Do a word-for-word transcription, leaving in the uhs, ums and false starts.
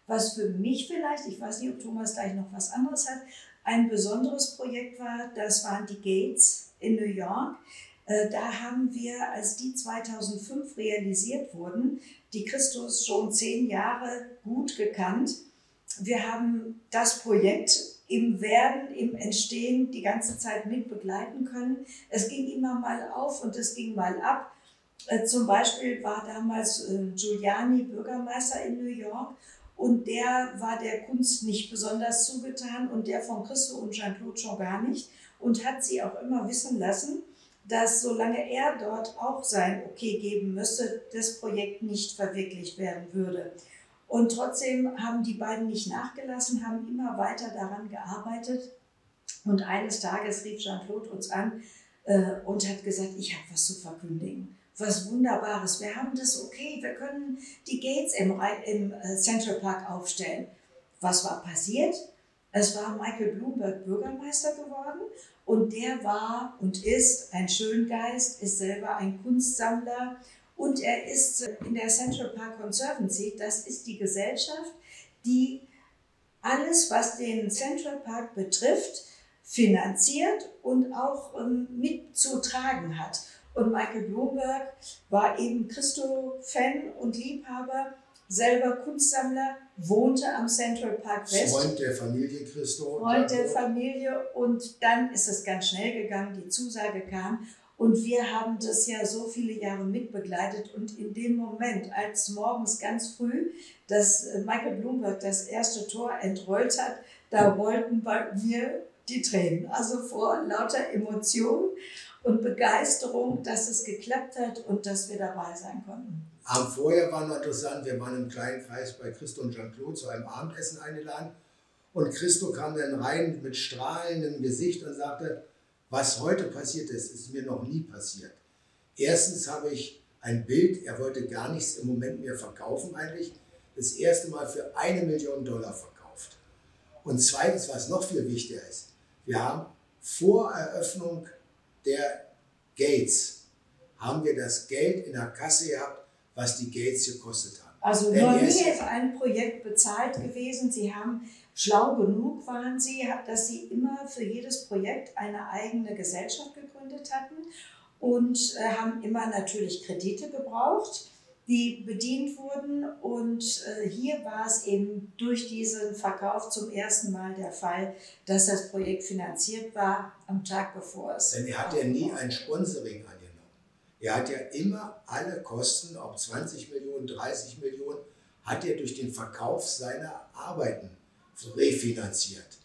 Was für mich vielleicht, ich weiß nicht, ob Thomas gleich noch was anderes hat, ein besonderes Projekt war, das waren die Gates in New York. Da haben wir, als die zweitausendfünf realisiert wurden, die Christus schon zehn Jahre gut gekannt. Wir haben das Projekt im Werden, im Entstehen die ganze Zeit mit begleiten können. Es ging immer mal auf und es ging mal ab. Zum Beispiel war damals Giuliani Bürgermeister in New York und der war der Kunst nicht besonders zugetan und der von Christo und Jean-Claude schon gar nicht und hat sie auch immer wissen lassen, dass solange er dort auch sein Okay geben müsste, das Projekt nicht verwirklicht werden würde. Und trotzdem haben die beiden nicht nachgelassen, haben immer weiter daran gearbeitet. Und eines Tages rief Jean-Claude uns an äh, und hat gesagt, ich habe was zu verkündigen. Was Wunderbares. Wir haben das okay, wir können die Gates im, im äh, Central Park aufstellen. Was war passiert? Es war Michael Bloomberg Bürgermeister geworden und der war und ist ein Schöngeist, ist selber ein Kunstsammler und er ist in der Central Park Conservancy, das ist die Gesellschaft, die alles, was den Central Park betrifft, finanziert und auch ähm, mitzutragen hat. Und Michael Bloomberg war eben Christo-Fan und Liebhaber, selber Kunstsammler, wohnte am Central Park West. Freund der Familie Christo. Freund der Familie und dann ist es ganz schnell gegangen, die Zusage kam und wir haben das ja so viele Jahre mitbegleitet und in dem Moment, als morgens ganz früh, dass Michael Bloomberg das erste Tor entrollt hat, da rollten bei mir die Tränen, also vor lauter Emotion und Begeisterung, dass es geklappt hat und dass wir dabei sein konnten. Abend vorher war noch interessant, wir waren im kleinen Kreis bei Christo und Jean-Claude zu einem Abendessen eingeladen und Christo kam dann rein mit strahlendem Gesicht und sagte, was heute passiert ist, ist mir noch nie passiert. Erstens habe ich ein Bild, er wollte gar nichts im Moment mehr verkaufen eigentlich, das erste Mal für eine Million Dollar verkauft. Und zweitens, was noch viel wichtiger ist, wir haben vor Eröffnung der Gates, haben wir das Geld in der Kasse gehabt, was die Gates gekostet haben. Also noch nie ist ein Projekt bezahlt gewesen. Sie haben, schlau genug waren Sie, dass Sie immer für jedes Projekt eine eigene Gesellschaft gegründet hatten und äh, haben immer natürlich Kredite gebraucht, die bedient wurden. Und äh, hier war es eben durch diesen Verkauf zum ersten Mal der Fall, dass das Projekt finanziert war am Tag bevor es... Denn er hat ja nie ein Sponsoring angenommen. Er hat ja immer alle Kosten, ob zwanzig Millionen, dreißig Millionen, hat er durch den Verkauf seiner Arbeiten refinanziert.